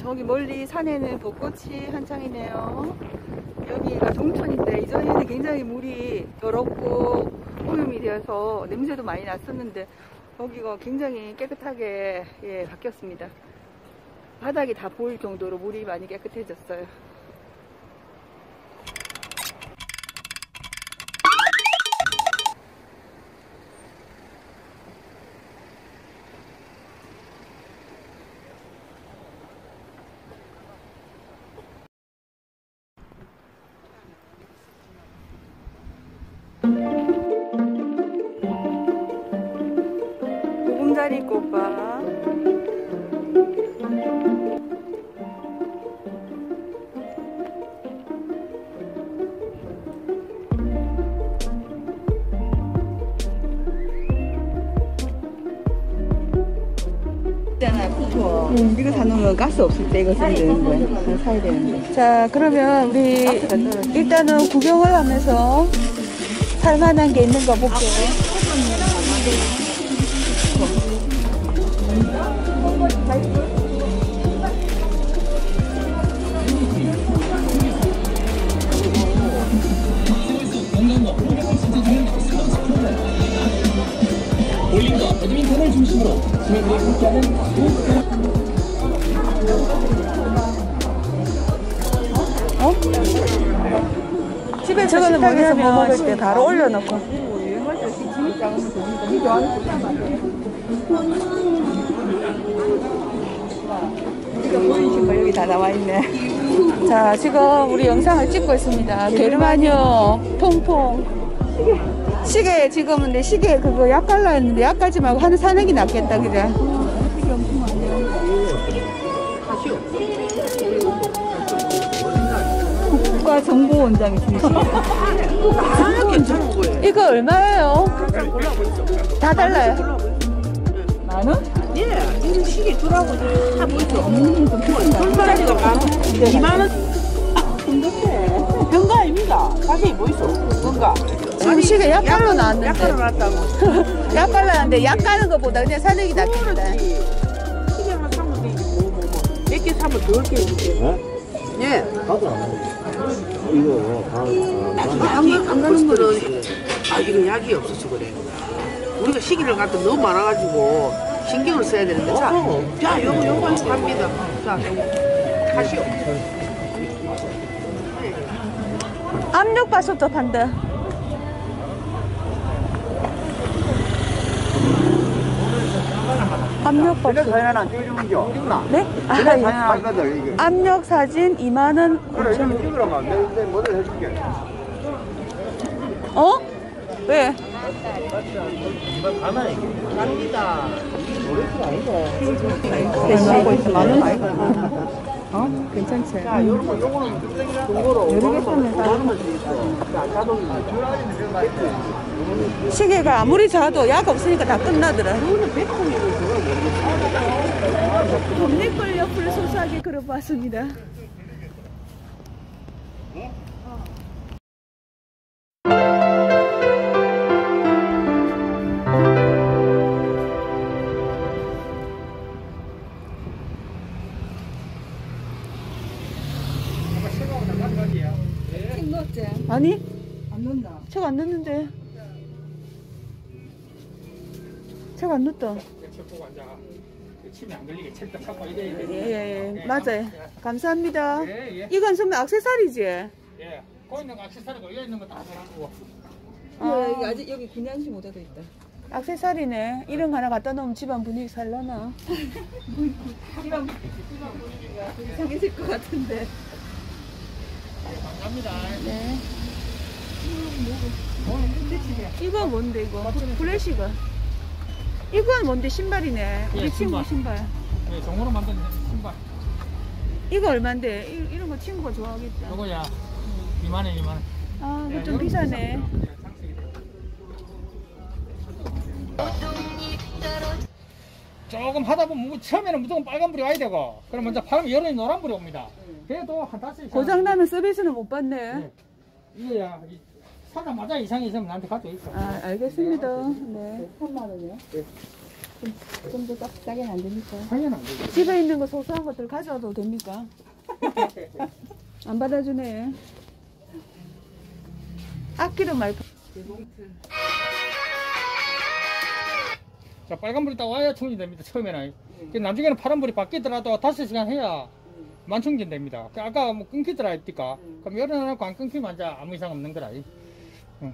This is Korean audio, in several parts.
저기 멀리 산에는 벚꽃이 한창이네요. 여기가 종천인데 이전에는 굉장히 물이 더럽고 오염이 되어서 냄새도 많이 났었는데 여기가 굉장히 깨끗하게 바뀌었습니다. 바닥이 다 보일 정도로 물이 많이 깨끗해졌어요. 보금자리 꽃밭. 이거 사놓으면 가스 없을 때 이거 사야 되는 거야. 사야 되는데. 자, 그러면 우리 일단은 구경을 하면서 살만한 게 있는가 볼게요. 볼링과 배드민턴을 중심으로 시민들이 함께하는 집에 저거는 뭐냐면 뭐 먹을 때 바로 올려놓고. 우리가 보이신 거 여기 다 나와 있네. 자, 지금 우리 영상을 찍고 있습니다. 게르마니오 통통. 시계 지금 근데 시계 그거 약 갈라 했는데 약 가지 말고 하는 사는 게 낫겠다, 그래? 국가정보원장이 주시네. 이거 얼마예요? 다 달라요. 만 원? 예, 이거 시계 주라고 다 보이죠? 불편하지가 만 원, 2만 원. 병가 아닙니다. 가격이 뭐 있어? 뭔가. 지금 시계 약갈로 나왔는데. 약갈로 나왔다고. 약갈로 나왔는데 약 가는 것보다 그냥 사는 게 낫겠다. 시계 하나 사면 되지. 몇 개 사면 더 게 해줄게. 예. 이거 안 가는 거는 이거 약이 없어서 그래. 우리가 시계를 갖다 너무 많아가지고 신경을 써야 되는데. 자, 요거 갑니다. 자, 요거 가시오. 압력밥솥도 판다. 압력밥솥. 사진 안 찍어주는겨? 네? 압력 사진 2만 원. 그래, 이거 찍으라면 내 모델 해줄게. 어? 왜? 갑니다. 대시하고 있어. 만 원 아이가. 어? 괜찮지? 자, 요거는 중고로 여러 개 사면 다. 자, 자동이. 시계가 아무리 자도 약 없으니까 다 끝나더라. 돈내걸 옆을 소소하게 걸어봤습니다. 책 넣었지? 아니? 안 넣는다. 책 안 넣는데. 책 안 넣었다. 책 보고 앉아. 침이 안 걸리게 책도 찾고 이래야 돼. 예, 맞아요. 감사합니다. 예. 이건 선배 액세서리지? 예. 거기 있는 거 액세서리고 여기 있는 거 다 사라고. 여기 아직 여기 군양시 모자도 있다. 액세서리네. 이런 거 하나 갖다 놓으면 집안 분위기 살라나? 집안 분위기가 되게 이상해질 것 같은데. 감사합니다. 네. 이거 뭔데 이거? 플래시가. 이건 뭔데? 신발이네. 우리 예, 친구 신발. 예, 종으로 만든 신발. 이거 얼만데? 이런 거 친구가 좋아하겠다. 요거야. 2만 원, 2만 원. 아, 이거 좀 비싸네. 조금 하다 보면 처음에는 무조건 빨간불이 와야 되고, 그럼 먼저 파면 여름에 노란불이 옵니다. 그래도 한 5시 고장나면 서비스는 못 받네. 네. 이거야. 사자마자 이상이 있으면 나한테 가져와 있어. 아, 알겠습니다. 네. 3만 원이요? 네. 좀 더 싸게는 안 됩니까? 당연히 안 되죠. 집에 있는 거 소소한 것들 가져와도 됩니까? 안 받아주네. 악기도 많이. 자, 빨간불이 딱 와야 충전이 됩니다. 처음에는. 나중에는 파란불이 바뀌더라도 5시간 해야 만충전 됩니다. 아까 뭐 끊기더라 했니까. 그럼 열어놓고 안 끊기면 이제 아무 이상 없는 거라. 응.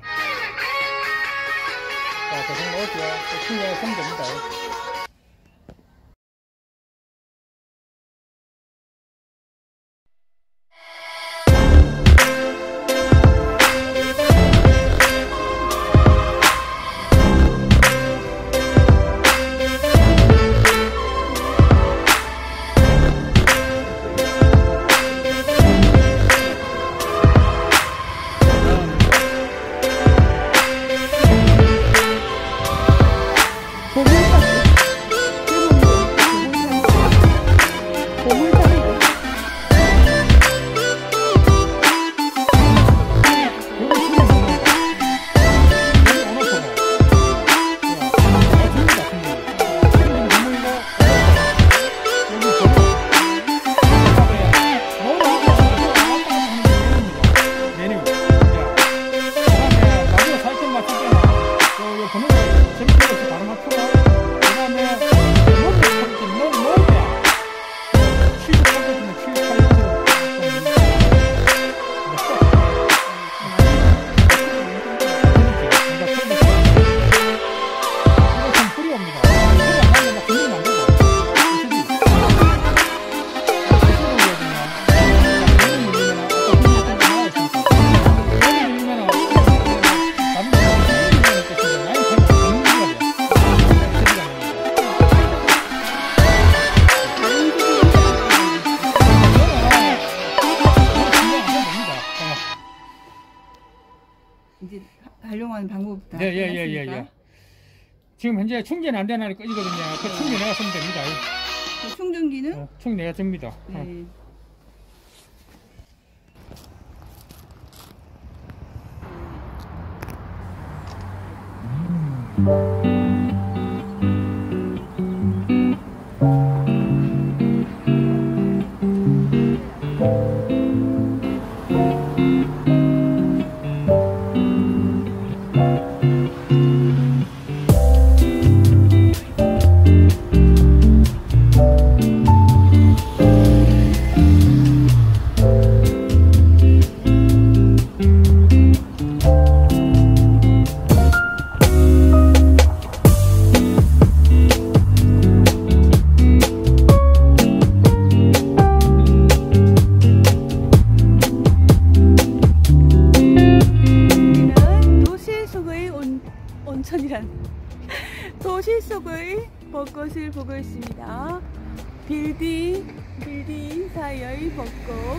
자, 계속 넣을게요. 충전하면 됩니다. 이제 활용하는 방법 다. 예. 지금 현재 충전이 안 되는 끄이거든요. 그 충전해가 쓰면 됩니다. 충전기는? 충전해가 됩니다. 네. 도시 속의 벚꽃을 보고 있습니다. 빌딩 사이의 벚꽃.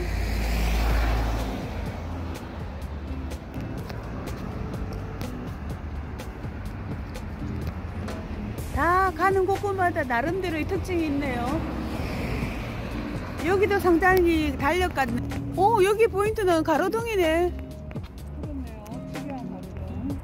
다 가는 곳곳마다 나름대로의 특징이 있네요. 여기도 상당히 달력 같네. 오, 여기 포인트는 가로등이네. 그렇네요. 특이한 가로등.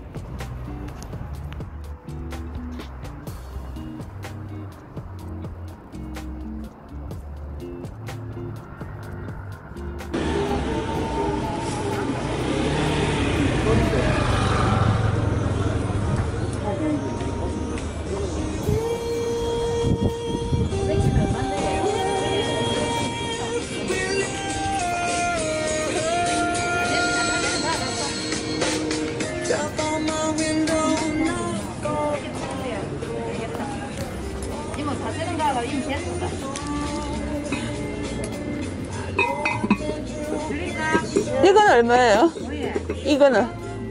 이건 얼마예요? 이거는?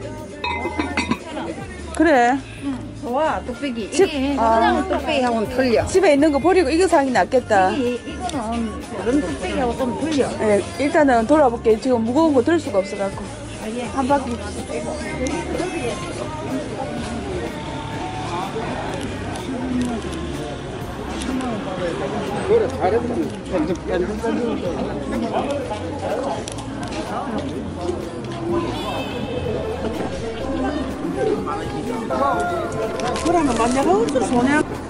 그래. 좋아, 뚝배기. 집- 이게 그냥 뚝배기하고는 틀려. 집에 있는 거 버리고 이거 사기 낫겠다. 이거는 그런 뚝배기하고 좀 틀려. 네, 일단은 돌아볼게. 지금 무거운 거 들 수가 없어갖고. 한 바퀴. 그래 잘했지. 그러면 만약에 어쩔 소냐?